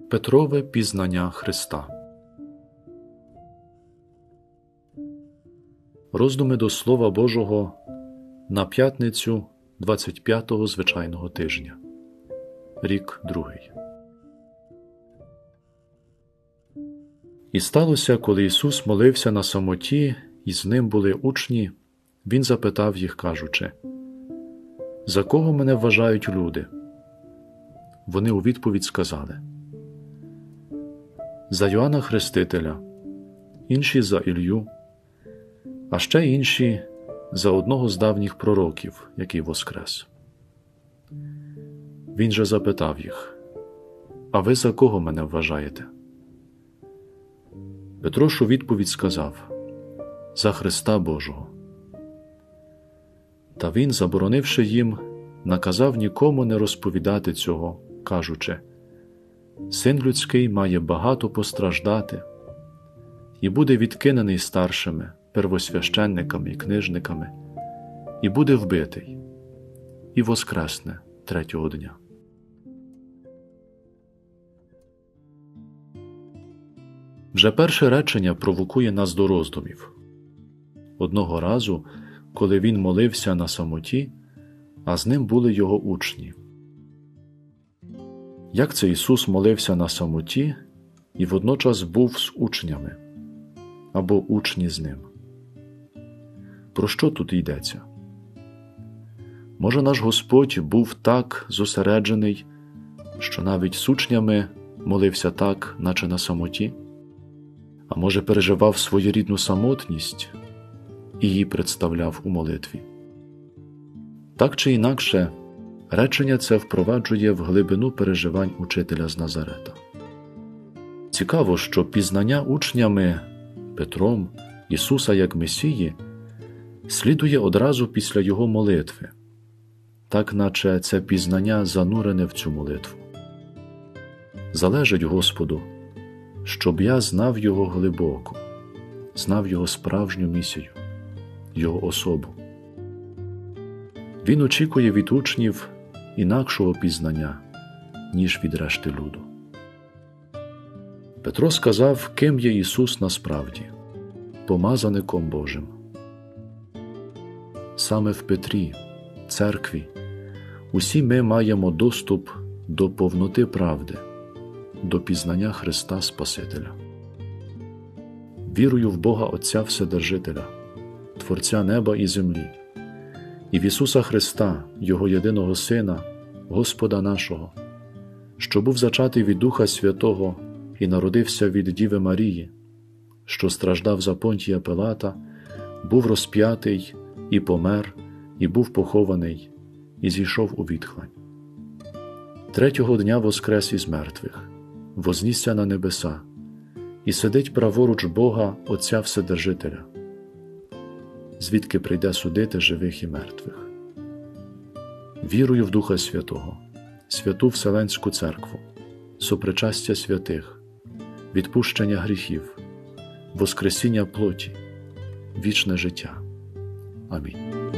Петрове пізнання Христа. Роздуми до Слова Божого на п'ятницю 25-го звичайного тижня. Рік другий. І сталося, коли Ісус молився на самоті, і з ним були учні, Він запитав їх, кажучи: «За кого мене вважають люди?» Вони у відповідь сказали: «За Йоанна Хрестителя, інші за Ілью, а ще інші за одного з давніх пророків, який воскрес». Він же запитав їх: «А ви за кого мене вважаєте?» Петро ж у відповідь сказав: «За Христа Божого». Та він, заборонивши їм, наказав нікому не розповідати цього, кажучи: «Син людський має багато постраждати і буде відкинений старшими, первосвященниками і книжниками, і буде вбитий, і воскресне третього дня». Вже перше речення провокує нас до роздумів. Одного разу, коли він молився на самоті, а з ним були його учні. Як це Ісус молився на самоті і водночас був з учнями, або учні з ним? Про що тут йдеться? Може, наш Господь був так зосереджений, що навіть з учнями молився так, наче на самоті? А може, переживав своєрідну самотність і її представляв у молитві? Так чи інакше, речення це впроваджує в глибину переживань учителя з Назарета. Цікаво, що пізнання учнями Петром Ісуса як Месії слідує одразу після Його молитви, так наче це пізнання занурене в цю молитву. Залежить Господу, щоб я знав Його глибоко, знав Його справжню місію, Його особу. Він очікує від учнів інакшого пізнання, ніж від решти люду. Петро сказав, ким є Ісус насправді – помазаником Божим. Саме в Петрі, церкві, усі ми маємо доступ до повноти правди, до пізнання Христа Спасителя. Вірую в Бога Отця Вседержителя, Творця неба і землі, і в Ісуса Христа, Його єдиного Сина, Господа нашого, що був зачатий від Духа Святого і народився від Діви Марії, що страждав за Понтія Пилата, був розп'ятий і помер, і був похований, і зійшов у відхлань. Третього дня воскрес із мертвих, вознісся на небеса, і сидить праворуч Бога Отця Вседержителя, звідки прийде судити живих і мертвих. Вірую в Духа Святого, Святу Вселенську Церкву, сопричастя святих, відпущення гріхів, воскресіння плоті, вічне життя. Амінь.